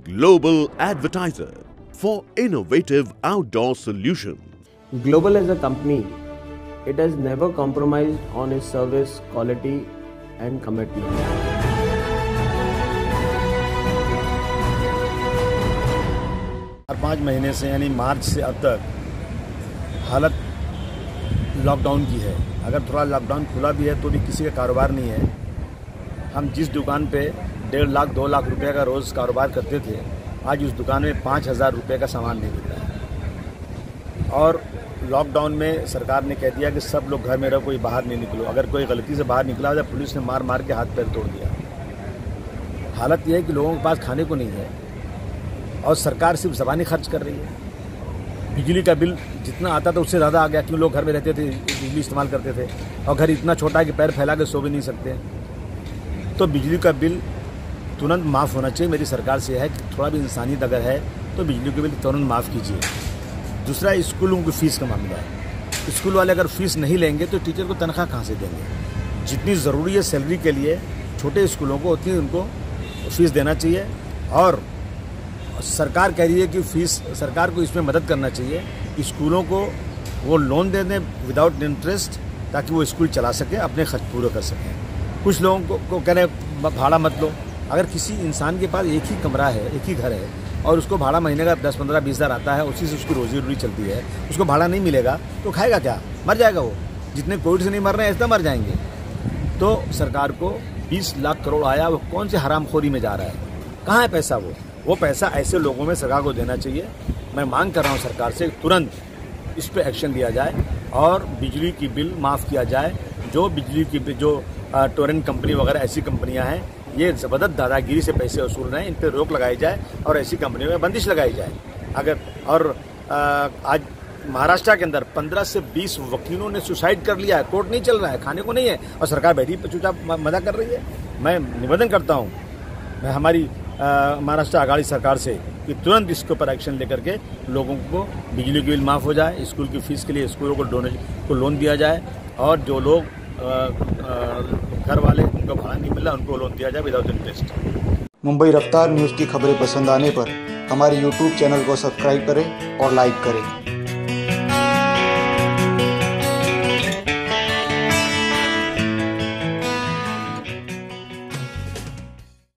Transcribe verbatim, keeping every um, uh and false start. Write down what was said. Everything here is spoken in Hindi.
global advertiser for innovative outdoor solutions. Global as a company, it has never compromised on its service quality and commitment. पाँच महीने से यानी मार्च से अब तक हालत लॉकडाउन की है। अगर थोड़ा लॉकडाउन खुला भी है तो भी किसी का कारोबार नहीं है। हम जिस दुकान पे डेढ़ लाख दो लाख रुपए का रोज़ कारोबार करते थे, आज उस दुकान में पाँच हज़ार रुपये का सामान नहीं मिल रहा है। और लॉकडाउन में सरकार ने कह दिया कि सब लोग घर में रहो, कोई बाहर नहीं निकलो। अगर कोई गलती से बाहर निकला तो पुलिस ने मार मार के हाथ पैर तोड़ दिया। हालत यह है कि लोगों के पास खाने को नहीं है और सरकार सिर्फ ज़बानी खर्च कर रही है। बिजली का बिल जितना आता था उससे ज़्यादा आ गया, क्यों लोग घर में रहते थे, बिजली इस्तेमाल करते थे और घर इतना छोटा है कि पैर फैला के सो भी नहीं सकते। तो बिजली का बिल तुरंत माफ़ होना चाहिए। मेरी सरकार से है कि थोड़ा भी इंसानियत अगर है तो बिजली के बिल तुरंत माफ़ कीजिए। दूसरा, स्कूलों की फ़ीस का मामला है। स्कूल वाले अगर फ़ीस नहीं लेंगे तो टीचर को तनख्वाह कहाँ से देंगे? जितनी ज़रूरी है सैलरी के लिए छोटे स्कूलों को, उतनी उनको फ़ीस देना चाहिए। और सरकार कह रही है कि फ़ीस, सरकार को इसमें मदद करना चाहिए। स्कूलों को वो लोन दे दें विदाउट इंटरेस्ट, ताकि वो स्कूल चला सकें, अपने खर्च पूरे कर सकें। कुछ लोगों को, को कह रहे भाड़ा मत लो। अगर किसी इंसान के पास एक ही कमरा है, एक ही घर है और उसको भाड़ा महीने का दस पंद्रह बीस हज़ार आता है, उसी से उसकी रोजी रोटी चलती है, उसको भाड़ा नहीं मिलेगा तो खाएगा क्या? मर जाएगा वो। जितने कोविड से नहीं मर रहे हैं, ऐसा मर जाएंगे। तो सरकार को बीस लाख करोड़ आया, वो कौन से हरामखोरी में जा रहा है? कहाँ है पैसा? वो वो पैसा ऐसे लोगों में सरकार को देना चाहिए। मैं मांग कर रहा हूँ सरकार से तुरंत इस पर एक्शन लिया जाए और बिजली की बिल माफ़ किया जाए। जो बिजली की जो टोरेंट कंपनी वगैरह ऐसी कंपनियां हैं, ये ज़बरदस्त दादागिरी से पैसे वसूल रहे हैं, इन पर रोक लगाई जाए और ऐसी कंपनियों में बंदिश लगाई जाए। अगर और आ, आज महाराष्ट्र के अंदर पंद्रह से बीस वकीलों ने सुसाइड कर लिया है। कोर्ट नहीं चल रहा है, खाने को नहीं है और सरकार बैठी चुपचाप मजा कर रही है। मैं निवेदन करता हूँ मैं हमारी महाराष्ट्र आघाड़ी सरकार से कि तुरंत इसके ऊपर एक्शन लेकर के लोगों को बिजली की बिल माफ़ हो जाए, स्कूल की फ़ीस के लिए स्कूलों को डोने को लोन दिया जाए और जो लोग घर वाले उनको भाड़ा नहीं मिला उनको लोन दिया जाए विदाउट इंटरेस्ट। मुंबई रफ्तार न्यूज़ की खबरें पसंद आने पर हमारे यूट्यूब चैनल को सब्सक्राइब करें और लाइक करें।